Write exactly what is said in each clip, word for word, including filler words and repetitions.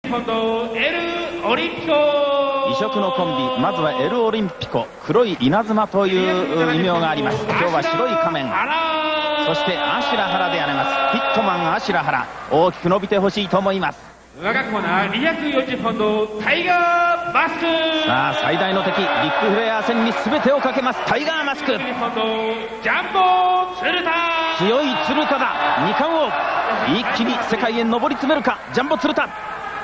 今度エルオリンピコ。 異色のコンビ、まずはエルオリンピコ、黒い稲妻という異名があります。今日は白い仮面、そしてアシュラハラであります。ヒットマンアシュラハラ、大きく伸びてほしいと思います。 我がコーナーにひゃくよんじゅっポンドタイガーマスク。 さあ最大の敵リックフレア戦に全てをかけますタイガーマスク。 ジャンボ鶴田、 強い鶴田だ、二冠王、一気に世界へ上り詰めるかジャンボ鶴田。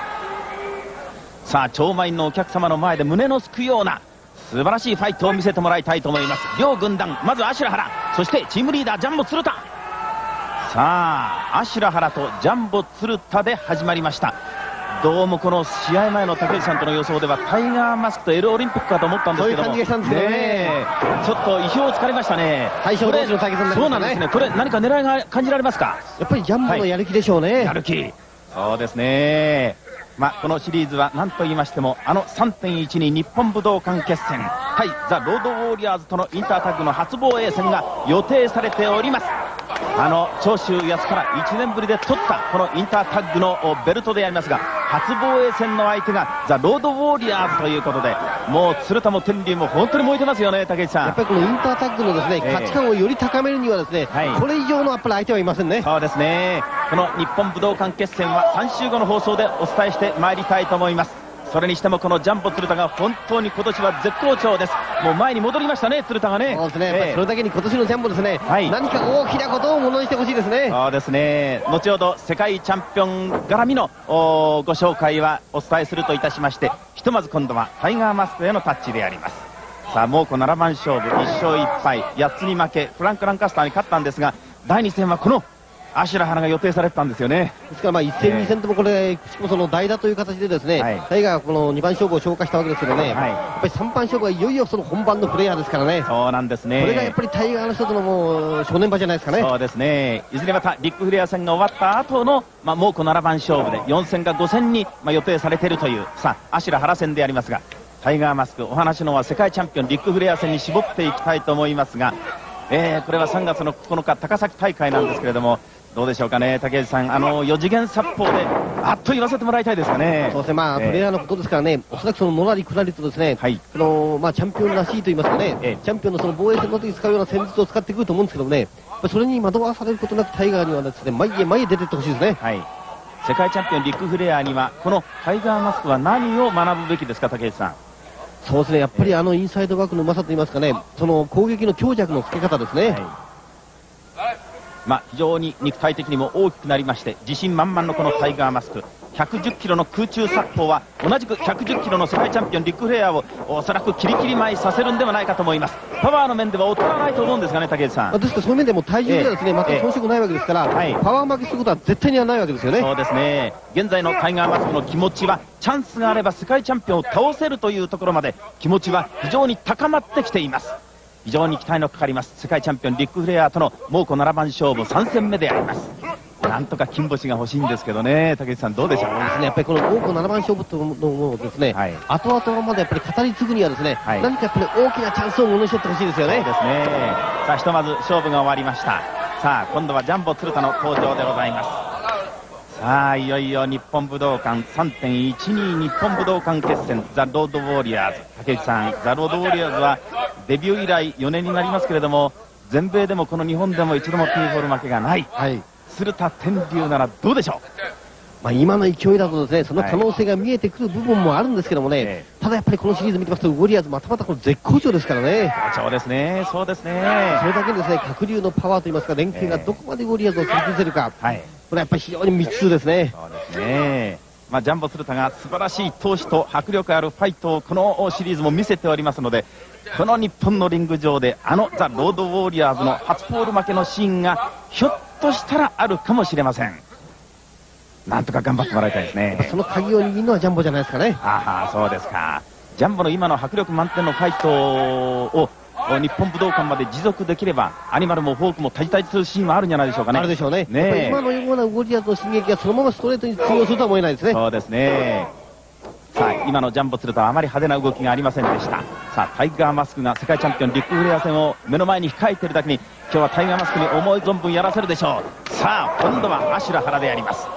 さあ超満員のお客様の前で胸のすくような素晴らしいファイトを見せてもらいたいと思います。両軍団、まずアシュラハラ、そしてチームリーダージャンボ鶴田。さあアシュラハラとジャンボ鶴田で始まりました。どうもこの試合前の竹内さんとの予想ではタイガーマスクとエルオリンピックかと思ったんですけども、 そういう感じがしたんですけどね、 ちょっと意表をつかれましたね。 大将同士の対決になりましたね。 そうなんですね。これ何か狙いが感じられますか。 やっぱりジャンボのやる気でしょうね、 はい、やる気、そうですね。まあこのシリーズは何と言いましてもあの さんてんいちに 日本武道館決戦対ザ・ロードウォーリアーズとのインタータッグの初防衛戦が予定されております。あの長州康からいちねんぶりで取ったこのインタータッグのベルトでありますが、初防衛戦の相手がザ・ロードウォーリアーズということで、もう鶴田も天竜も本当に燃えてますよね、竹内さん。 やっぱりこのインタータッグのですね、えー、価値観をより高めるにはですね、はい、これ以上のやっぱり相手はいませんね。 そうですね。この日本武道館決戦はさんしゅうごの放送でお伝えしてまいりたいと思います。それにしてもこのジャンボ鶴田が本当に今年は絶好調です。もう前に戻りましたね、鶴田がね。 そうですね、えー、それだけに今年のジャンボですね、はい、何か大きなことをものにしてほしいですね。 そうですね。後ほど世界チャンピオン絡みのご紹介はお伝えするといたしまして、ひとまず今度はタイガーマスクへのタッチであります。さあ猛虎ななばん勝負、いっしょういっぱい、やっつに負け、フランク・ランカスターに勝ったんですが、だいに戦はこのアシュラハラが予定されてたんですよね。 ですからまあいっ戦、に戦ともこれその代打という形でですね、はい、タイガーがこのにばん勝負を消化したわけですけどね、はい、やっぱりさんばん勝負はいよいよその本番のプレーヤーですからね。 そうなんですね。 これがやっぱりタイガーの一つのもう正念場じゃないですかね。 そうですね。いずれまたビッグフレア戦が終わった後のまあ猛虎ななばん勝負でよん戦かご戦にまあ予定されているというさあアシュラハラ戦でありますが、タイガーマスクお話のは世界チャンピオンビッグフレア戦に絞っていきたいと思いますが、えー、これはさんがつのここのか高崎大会なんですけれども、どうでしょうかね、竹内さん、あのよ次元殺法であっと言わせてもらいたいですかね。 そうですね、まあ、えー、プレイヤーのことですからね、おそらくそののらりくらりとですね、はい、そのまあチャンピオンらしいと言いますかね、えー、チャンピオンのその防衛戦の時に使うような戦術を使ってくると思うんですけどね、それに惑わされることなくタイガーにはですね、前へ前へ出ていってほしいですね。はい、 世界チャンピオンリック・フレアにはこのタイガーマスクは何を学ぶべきですか、竹内さん。 そうですね、やっぱりあのインサイドワークのうまさと言いますかね、その攻撃の強弱のつけ方ですね。はい、 まあ非常に肉体的にも大きくなりまして自信満々のこのタイガーマスク、ひゃくじゅっキロの空中殺法は同じくひゃくじゅっキロの世界チャンピオンリック・フレアをおそらくキリキリ前させるんではないかと思います。パワーの面では劣らないと思うんですがね、竹内さん。 ですからそういう面でも体重ではですね、えー、また遜色ないわけですから、えーはい、パワー負けすることは絶対にはないわけですよね。 そうですね。現在のタイガーマスクの気持ちはチャンスがあれば世界チャンピオンを倒せるというところまで気持ちは非常に高まってきています。非常に期待のかかります世界チャンピオンリック・フレアとの猛虎ななばん勝負さん戦目であります。なんとか金星が欲しいんですけどね、竹内さんどうでしょう。 そうですね、やっぱりこの猛虎ななばん勝負というのをですね、はい、後々までやっぱり語り継ぐにはですね、はい、何かやっぱり大きなチャンスをものにしてってほしいですよね。 そうですね。さあひとまず勝負が終わりました。さあ今度はジャンボ鶴田の登場でございます。さあいよいよ日本武道館 さんてんいちに 日本武道館決戦ザ・ロードウォーリアーズ。竹内さん、ザ・ロードウォーリアーズはデビュー以来よねんになりますけれども、全米でもこの日本でも一度もピンフォール負けがない、はい、鶴田天竜ならどうでしょう。 まあ今の勢いだとですね、その可能性が見えてくる部分もあるんですけどもね、はい、ただやっぱりこのシリーズ見てますとウォリアーズまたまたこの絶好調ですからね。 そうですね、そうですね。 それだけですね、鶴竜のパワーといいますか連携がどこまでウォリアーズを取り崩せるか、はい、これはやっぱり非常に未知数ですね。 そうですね。まあ、ジャンボ鶴田が素晴らしい闘志と迫力あるファイトをこのシリーズも見せておりますので、この日本のリング上であのザ・ロードウォーリアーズの初ポール負けのシーンがひょっとしたらあるかもしれません。なんとか頑張ってもらいたいですね。 その鍵を握るのはジャンボじゃないですかね。 ああ、そうですか。ジャンボの今の迫力満点のファイトを日本武道館まで持続できればアニマルもフォークも対対するシーンはあるんじゃないでしょうかね。 あるでしょうね。ね、今のようなウォリアーズの進撃がそのままストレートに通用するとは思えないですね。 そうですね。さあ今のジャンボ鶴田はあまり派手な動きがありませんでした。さあタイガーマスクが世界チャンピオンリック・フレア戦を目の前に控えているだけに今日はタイガーマスクに思い存分やらせるでしょう。さあ今度はアシュラハラであります。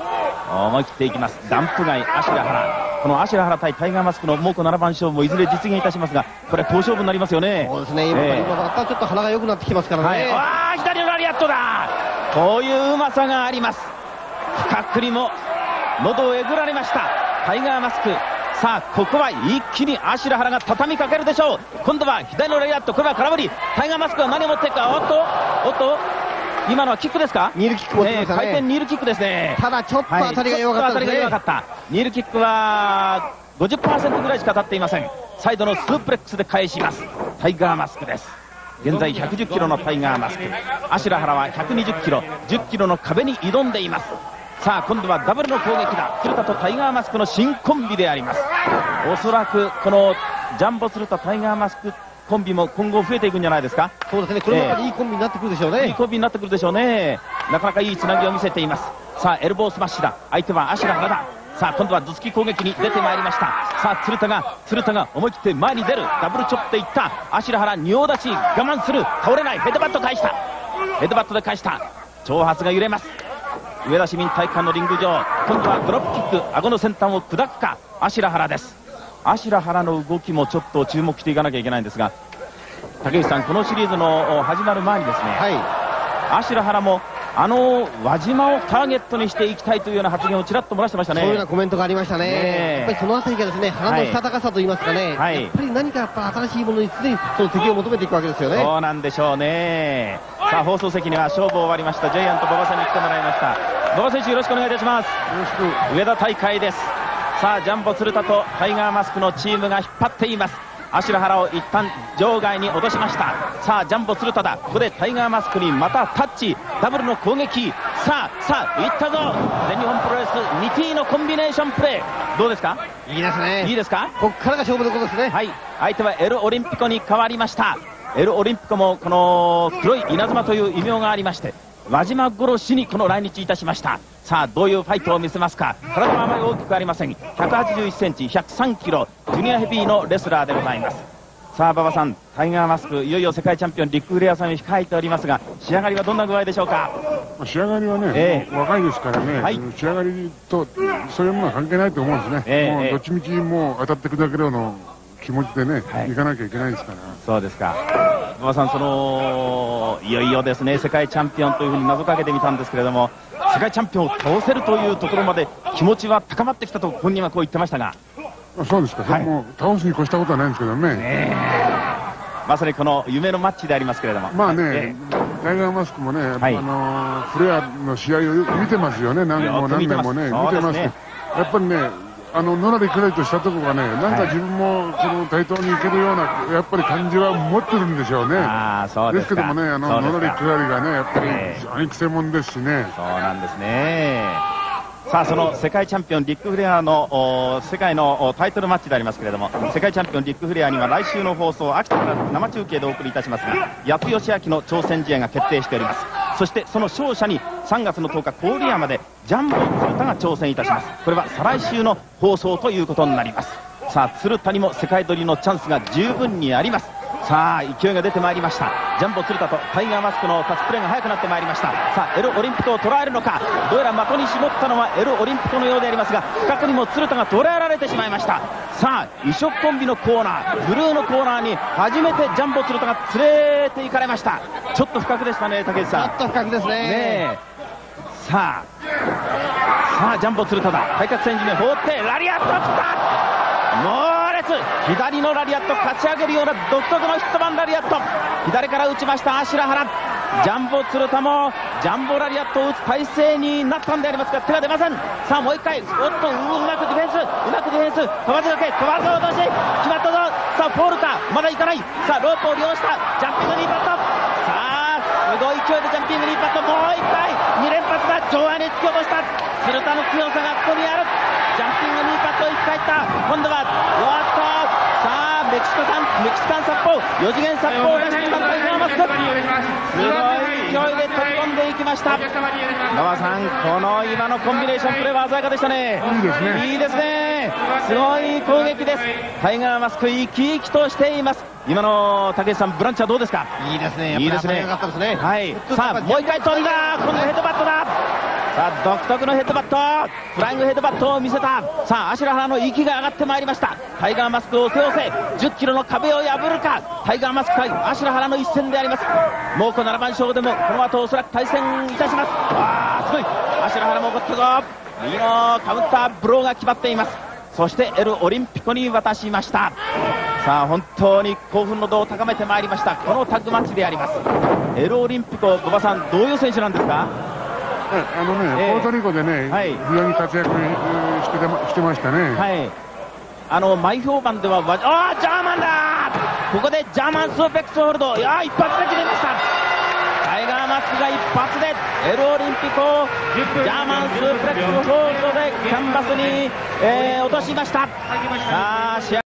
思い切っていきます。ダンプ街芦良原、この芦良原対タイガーマスクの猛虎ななばん勝負もいずれ実現いたしますが、これは好勝負になりますよね。 そうですね、今、えー、今だったらちょっと鼻が良くなってきますからね、はい、 ああ左のラリアットだ。こういううまさがあります。深くりも喉をえぐられましたタイガーマスク。さあここは一気に芦良原が畳みかけるでしょう。今度は左のラリアット、これは空振り。タイガーマスクは何を持っていくか。おっとおっと今のはキックですか。 ニールキック持ってましたね、 回転ニールキックですね。 ただちょっと当たりが弱かったですね、 はい、ニールキックは ごじゅっパーセント ぐらいしか当たっていません。サイドのスープレックスで返しますタイガーマスクです。現在ひゃくじゅっキロのタイガーマスク、芦良原はひゃくにじゅっキロ、じゅっキロの壁に挑んでいます。さあ今度はダブルの攻撃だ。鶴田とタイガーマスクの新コンビであります。おそらくこのジャンボ鶴田タイガーマスクコンビも今後増えていくんじゃないですか。 そうですね、これもやっぱりいいコンビになってくるでしょうね、 いいコンビになってくるでしょうね。なかなかいいつなぎを見せています。さあエルボースマッシュだ。相手は芦良原だ。さあ今度は頭突き攻撃に出てまいりました。さあ鶴田が鶴田が思い切って前に出る。ダブルチョップでいった芦良原、仁王立ち我慢する。倒れない。ヘッドバット返した。ヘッドバットで返した。長髪が揺れます。上田市民体育館のリング上、今度はドロップキック、顎の先端を砕くか芦良原です。芦良原の動きもちょっと注目していかなきゃいけないんですが、竹内さん、このシリーズの始まる前にですね、はい、芦良原もあの輪島をターゲットにしていきたいというような発言をちらっと漏らしてましたね。 そういうようなコメントがありましたね。ね、やっぱりそのあたりがですね、腹のしたたかさといいますかね、はい、やっぱり何かやっぱ新しいものに常にその敵を求めていくわけですよね。 そうなんでしょうね。さあ放送席には勝負終わりましたジャイアント馬場さんに来てもらいました。馬場選手よろしくお願いいたします。よろしく。上田大会です。さあジャンボ鶴田とタイガーマスクのチームが引っ張っています。芦良原を一旦場外に落としました。さあジャンボ鶴田だ。ここでタイガーマスクにまたタッチ、ダブルの攻撃。さあさあいったぞ。全日本プロレス にティー のコンビネーションプレー、どうですか。 いいですね。 いいですか。 ここからが勝負のことですね。 はい、相手はエルオリンピコに変わりました。エルオリンピコもこの黒い稲妻という異名がありまして、輪島殺しにこの来日いたしました。さあどういうファイトを見せますか。体はあまり大きくありません。ひゃくはちじゅういっセンチ、ひゃくさんキロ、ジュニアヘビーのレスラーでございます。さあ馬場さん、タイガーマスクいよいよ世界チャンピオンリック・フレアさんに控えておりますが、仕上がりはどんな具合でしょうか。 仕上がりはね、えー、若いですからね、はい、仕上がりとそういうものは関係ないと思うんですね、えー、もうどっちみちもう当たってくだけの気持ちでね、はい、行かなきゃいけないですから。 そうですか。馬場さん、そのいよいよですね世界チャンピオンというふうに謎かけてみたんですけれども、世界チャンピオンを倒せるというところまで気持ちは高まってきたと本人はこう言ってましたが。 そうですか、はい、もう倒すに越したことはないんですけどね。ね、 まさにこの夢のマッチでありますけれども、 まあね、タイガーマスクもね、はい、あのフレアの試合をよく見てますよね。何年も何年もね見てます。やっぱりね、あののらりくらりとしたところがね、なんか自分もその対等にいけるようなやっぱり感じは持ってるんでしょうね。あ、そうですか。ですけどもね、あののらりくらりがねやっぱり非常にくせ者ですしね。 そうなんですね。さあその世界チャンピオンリック・フレアの世界のタイトルマッチでありますけれども、世界チャンピオンリック・フレアには来週の放送秋田から生中継でお送りいたしますが、矢津義明の挑戦試合が決定しております。そしてその勝者にさんがつのとおか郡山でジャンボ鶴田が挑戦いたします。これは再来週の放送ということになります。さあ鶴田にも世界取りのチャンスが十分にあります。さあ勢いが出てまいりました。ジャンボ鶴田とタイガーマスクのタッチプレーが速くなってまいりました。さあエルオリンピコを捉えるのか。どうやら的に絞ったのはエルオリンピコのようでありますが、深くにも鶴田が捉えられてしまいました。さあ異色コンビのコーナー、ブルーのコーナーに初めてジャンボ鶴田が連れて行かれました。ちょっと深くでしたね、竹内さん。 ちょっと深くですね。ねさあさあジャンボ鶴田だ。対角線時に放ってラリアット来た。猛烈左のラリアット、勝ち上げるような独特のヒットマンラリアット、左から打ちました芦良原。ジャンボ鶴田もジャンボラリアットを打つ体勢になったんでありますが手が出ません。さあもう一回、おっとうまくディフェンス、うまくディフェンス、飛ばずがけ飛ばず落とし決まったぞ。さあフォールか、まだいかない。さあロープを利用したジャンピングニーパット。さあすごい勢いでジャンピングニーパット、もう一回に連発だ。上腕に突き落とした鶴田の強さがここにある。ジャンピングニーパットいっかいいった。今度はおっとさあメキシコさんメキシカン殺法、よ次元殺法を出してきたタイガーマスク、すごい勢いで飛び込んでいきました。馬場さん、この今のコンビネーションプレーは鮮やかでしたね。 いいですね、 いいですね。すごい攻撃です。タイガーマスク生き生きとしています。今の竹内さん、ブランチはどうですか。 いいですね、 いいですね。 良かったですね。 はい、さあもう一回飛んだ。今度ヘッドバットだ。 さあ独特のヘッドバット、フライングヘッドバットを見せた。さあ芦原の息が上がってまいりました。タイガーマスクを背負せ、じゅっキロの壁を破るか、タイガーマスク対芦原の一戦であります。猛虎ななばん勝負でもこの後おそらく対戦いたします。あーすごい、芦原も怒ったぞ。右のカウンターブローが決まっています。そしてエルオリンピコに渡しました。さあ本当に興奮の度を高めてまいりましたこのタッグマッチであります。エルオリンピコ、馬場さんどういう選手なんですか？ あのね、ポートリコでね、はい、非常に活躍しててましてましたね。 はい、あの前評判では、ああジャーマンだ、ここでジャーマンスーペックスホールド、いや一発で決めました。タイガーマスクが一発でエルオリンピコジャーマンスープレックスホールドでキャンバスに、えー、落としました。さあ試合